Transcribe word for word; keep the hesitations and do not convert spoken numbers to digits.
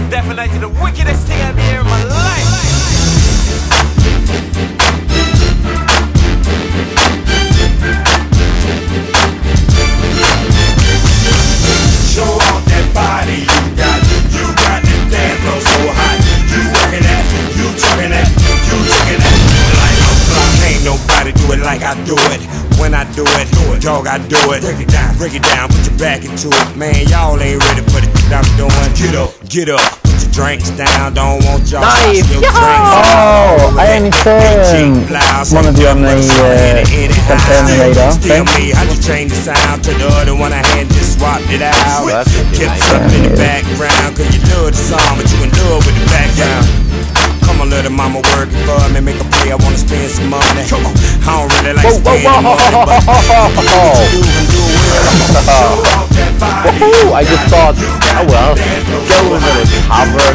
Definitely the wickedest thing I've ever in my life. Show off that body you got. You got that damn flow so hot. You working that, you talking that, you talking that. Like a clock, ain't nobody do it like I do it. When I do it, dog, I do it. Break it down, break it down, put your back into it. Man, y'all ain't ready for the shit I'm doing. Get up, get up, put your drinks down. Don't want y'all Nice. your Yeah. drinks. Oh, I only saw one of you on the uh, Terminator Still thing. me, how'd you change the sound to the other one I had just swapped it out? That's pretty Kept nice. something in the background, cause you love the song, but you in love with the background. Come on, little mama, working for me, make a play, I wanna spend some money. Come on, I don't really like Whoa, whoa, spending whoa, money, but whoa. you can do it well. Woohoo! I just thought, oh well, go with it, cover.